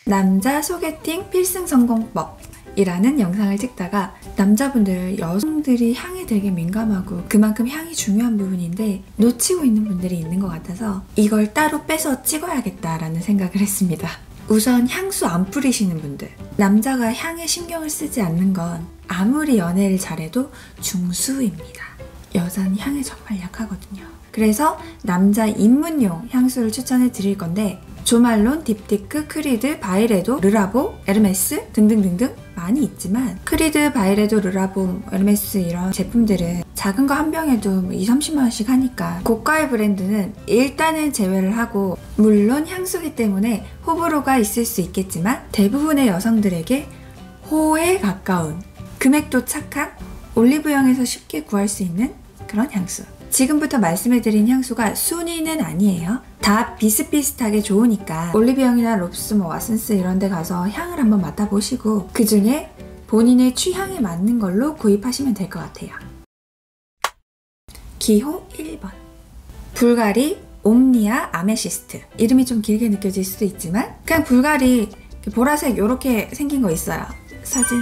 남자 소개팅 필승 성공법이라는 영상을 찍다가 남자분들, 여성들이 향에 되게 민감하고 그만큼 향이 중요한 부분인데 놓치고 있는 분들이 있는 것 같아서 이걸 따로 빼서 찍어야겠다라는 생각을 했습니다. 우선 향수 안 뿌리시는 분들, 남자가 향에 신경을 쓰지 않는 건 아무리 연애를 잘해도 중수입니다. 여자는 향에 정말 약하거든요. 그래서 남자 입문용 향수를 추천해 드릴 건데 조말론, 딥티크, 크리드, 바이레도, 르라보, 에르메스 등등등등 많이 있지만 크리드, 바이레도, 르라보, 에르메스 이런 제품들은 작은 거 한 병에도 20~30만 원씩 하니까 고가의 브랜드는 일단은 제외를 하고 물론 향수기 때문에 호불호가 있을 수 있겠지만 대부분의 여성들에게 호에 가까운 금액도 착한 올리브영에서 쉽게 구할 수 있는 그런 향수. 지금부터 말씀해드린 향수가 순위는 아니에요. 다 비슷비슷하게 좋으니까 올리브영이나 롭스, 왓슨스 이런 데 가서 향을 한번 맡아보시고 그 중에 본인의 취향에 맞는 걸로 구입하시면 될 것 같아요. 기호 1번 불가리 옴니아 아메시스트. 이름이 좀 길게 느껴질 수도 있지만 그냥 불가리 보라색 이렇게 생긴 거 있어요. 사진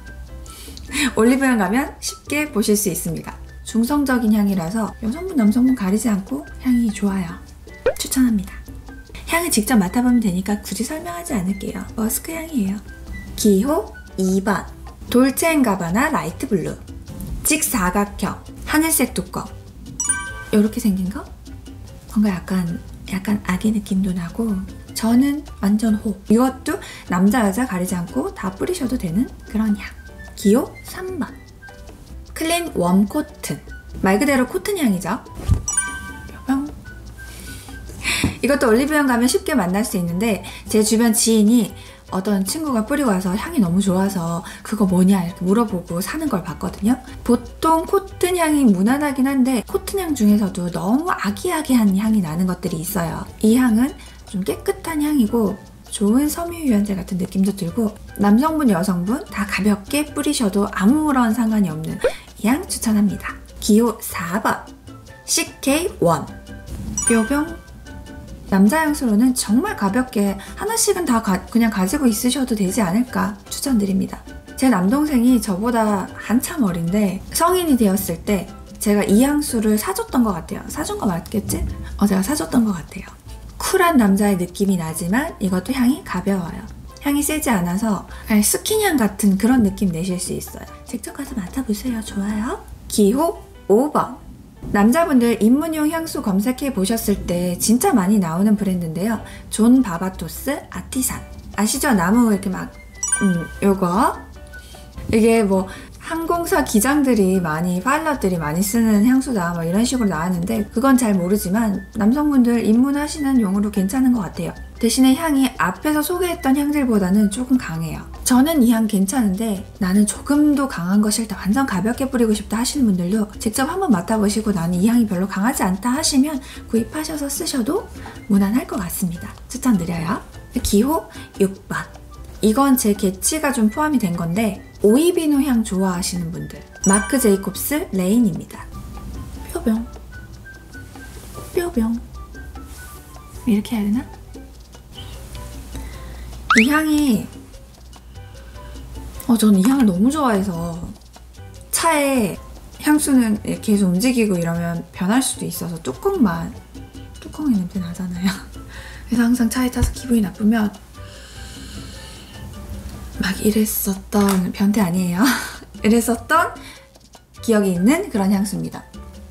올리브영 가면 쉽게 보실 수 있습니다. 중성적인 향이라서 여성분, 남성분 가리지 않고 향이 좋아요. 추천합니다. 향을 직접 맡아보면 되니까 굳이 설명하지 않을게요. 머스크 향이에요. 기호 2번 돌체앤가바나 라이트 블루. 직사각형 하늘색 뚜껑. 이렇게 생긴 거? 뭔가 약간 아기 느낌도 나고 저는 완전 호. 이것도 남자 여자 가리지 않고 다 뿌리셔도 되는 그런 향. 기호 3번 클린 웜 코튼. 말 그대로 코튼 향이죠. 뿅. 이것도 올리브영 가면 쉽게 만날 수 있는데 제 주변 지인이 어떤 친구가 뿌리고 와서 향이 너무 좋아서 그거 뭐냐 이렇게 물어보고 사는 걸 봤거든요. 보통 코튼 향이 무난하긴 한데 코튼 향 중에서도 너무 아기아기한 향이 나는 것들이 있어요. 이 향은 좀 깨끗한 향이고 좋은 섬유유연제 같은 느낌도 들고 남성분, 여성분 다 가볍게 뿌리셔도 아무런 상관이 없는 이 향 추천합니다. 기호 4번 CK1 뾰병. 남자 향수로는 정말 가볍게 하나씩은 다 그냥 가지고 있으셔도 되지 않을까 추천드립니다. 제 남동생이 저보다 한참 어린데 성인이 되었을 때 제가 이 향수를 사줬던 것 같아요. 사준 거 맞겠지? 제가 사줬던 것 같아요. 쿨한 남자의 느낌이 나지만 이것도 향이 가벼워요. 향이 세지 않아서 그냥 스킨향 같은 그런 느낌 내실 수 있어요. 직접 가서 맡아보세요. 좋아요. 기호 5번 남자분들 입문용 향수 검색해 보셨을 때 진짜 많이 나오는 브랜드인데요. 존 바바토스 아티산. 아시죠? 나무 이렇게 막 요거 이게 뭐 항공사 기장들이 파일럿들이 많이 쓰는 향수다 뭐 이런 식으로 나왔는데 그건 잘 모르지만 남성분들 입문하시는 용으로 괜찮은 것 같아요. 대신에 향이 앞에서 소개했던 향들보다는 조금 강해요. 저는 이 향 괜찮은데 나는 조금 더 강한 거 싫다, 완전 가볍게 뿌리고 싶다 하시는 분들도 직접 한번 맡아보시고 나는 이 향이 별로 강하지 않다 하시면 구입하셔서 쓰셔도 무난할 것 같습니다. 추천드려요. 기호 6번 이건 제 개취가 좀 포함이 된 건데 오이비노 향 좋아하시는 분들 마크 제이콥스 레인입니다. 뾰병 뾰병 이렇게 해야 되나? 이 향이 저는 이 향을 너무 좋아해서 차에 향수는 이렇게 계속 움직이고 이러면 변할 수도 있어서 뚜껑의 냄새 나잖아요. 그래서 항상 차에 타서 기분이 나쁘면 막 이랬었던, 변태 아니에요. 이랬었던 기억이 있는 그런 향수입니다.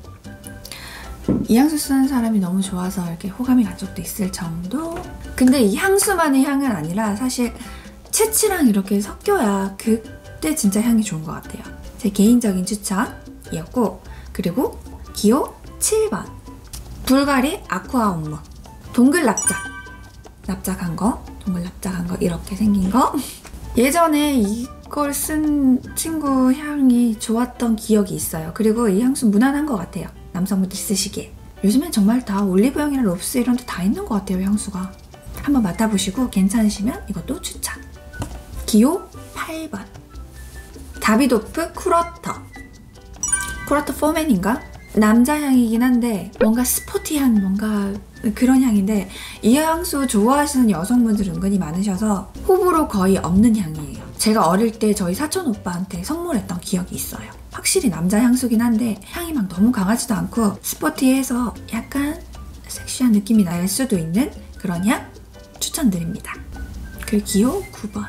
이 향수 쓰는 사람이 너무 좋아서 이렇게 호감이 간 적도 있을 정도? 근데 이 향수만의 향은 아니라 사실 채취랑 이렇게 섞여야 그때 진짜 향이 좋은 것 같아요. 제 개인적인 추천이었고 그리고 기호 7번 불가리 아쿠아 옴무. 동글 납작한 거 이렇게 생긴 거. 예전에 이걸 쓴 친구 향이 좋았던 기억이 있어요. 그리고 이 향수 무난한 것 같아요. 남성분들 쓰시기에. 요즘엔 정말 다 올리브영이나 롭스 이런 데 다 있는 것 같아요. 향수가. 한번 맡아보시고 괜찮으시면 이것도 추천. 기호 8번 다비도프 쿠러터. 쿠러터 포맨인가? 남자 향이긴 한데 뭔가 스포티한 뭔가 그런 향인데 이 향수 좋아하시는 여성분들 은근히 많으셔서 호불호 거의 없는 향이에요. 제가 어릴 때 저희 사촌 오빠한테 선물했던 기억이 있어요. 확실히 남자 향수긴 한데 향이 막 너무 강하지도 않고 스포티해서 약간 섹시한 느낌이 날 수도 있는 그런 향 추천드립니다. 그리고 기호 9번.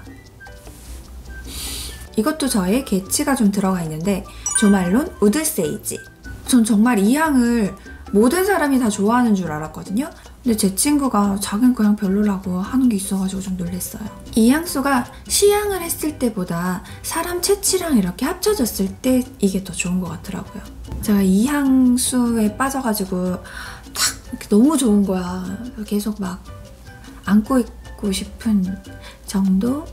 이것도 저의 개치가 좀 들어가 있는데 조말론 우드 세이지. 전 정말 이 향을 모든 사람이 다 좋아하는 줄 알았거든요. 근데 제 친구가 자기는 그 향 별로라고 하는 게 있어가지고 좀 놀랐어요. 이 향수가 시향을 했을 때보다 사람 체취랑 이렇게 합쳐졌을 때 이게 더 좋은 것 같더라고요. 제가 이 향수에 빠져가지고 탁 이렇게 너무 좋은 거야. 계속 막 안고 있고 싶은 정도?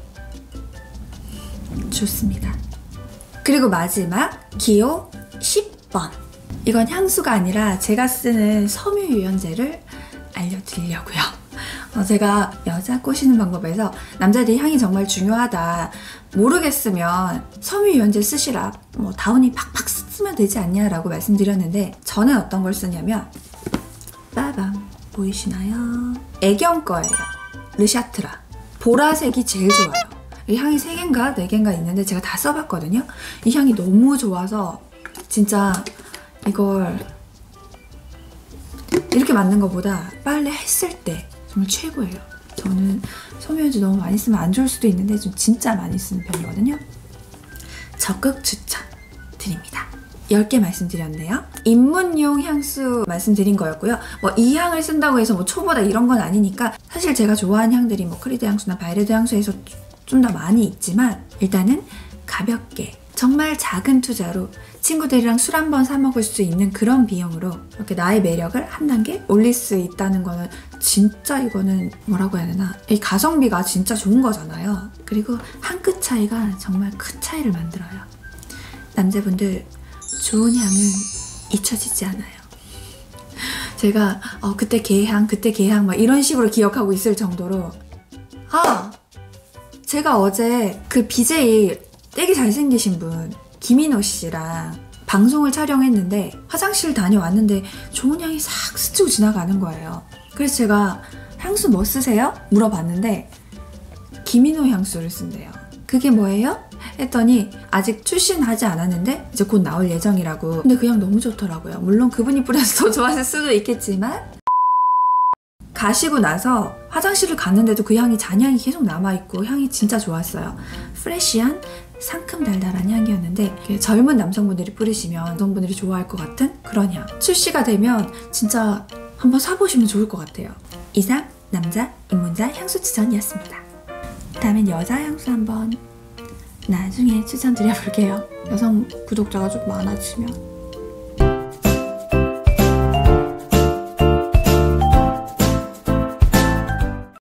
좋습니다. 그리고 마지막 기호 10번. 이건 향수가 아니라 제가 쓰는 섬유유연제를 알려드리려고요. 제가 여자 꼬시는 방법에서 남자들이 향이 정말 중요하다, 모르겠으면 섬유유연제 쓰시라, 뭐 다운이 팍팍 쓰면 되지 않냐라고 말씀드렸는데 저는 어떤 걸 쓰냐면 빠밤 보이시나요? 애경 거예요. 르샤트라. 보라색이 제일 좋아요. 이 향이 3개인가 4개인가 있는데 제가 다 써봤거든요. 이 향이 너무 좋아서 진짜 이걸 이렇게 만든 것보다 빨래 했을 때 정말 최고예요. 저는 섬유유연제 너무 많이 쓰면 안 좋을 수도 있는데 좀 진짜 많이 쓰는 편이거든요. 적극 추천드립니다. 10개 말씀드렸네요. 입문용 향수 말씀드린 거였고요. 뭐 이 향을 쓴다고 해서 뭐 초보다 이런 건 아니니까 사실 제가 좋아하는 향들이 뭐 크리드 향수나 바이레드 향수에서 좀 더 많이 있지만 일단은 가볍게 정말 작은 투자로 친구들이랑 술 한 번 사 먹을 수 있는 그런 비용으로 이렇게 나의 매력을 한 단계 올릴 수 있다는 거는 진짜 이거는 뭐라고 해야 되나? 이 가성비가 진짜 좋은 거잖아요. 그리고 한 끗 차이가 정말 큰 차이를 만들어요. 남자분들 좋은 향은 잊혀지지 않아요. 제가 그때 걔향 막 이런 식으로 기억하고 있을 정도로 제가 어제 그 BJ 되게 잘생기신 분 김인호 씨랑 방송을 촬영했는데 화장실 다녀왔는데 좋은 향이 싹 스치고 지나가는 거예요. 그래서 제가 향수 뭐 쓰세요? 물어봤는데 김인호 향수를 쓴대요. 그게 뭐예요? 했더니 아직 출시하지 않았는데 이제 곧 나올 예정이라고. 근데 그 향 너무 좋더라고요. 물론 그분이 뿌려서 더 좋았을 수도 있겠지만 가시고 나서 화장실을 갔는데도 그 향이 잔향이 계속 남아있고 향이 진짜 좋았어요. 프레쉬한 상큼 달달한 향이었는데 젊은 남성분들이 뿌리시면 여성분들이 좋아할 것 같은 그런 향. 출시가 되면 진짜 한번 사보시면 좋을 것 같아요. 이상 남자 입문자 향수 추천이었습니다. 다음엔 여자 향수 한번 나중에 추천드려볼게요. 여성 구독자가 좀 많아지면.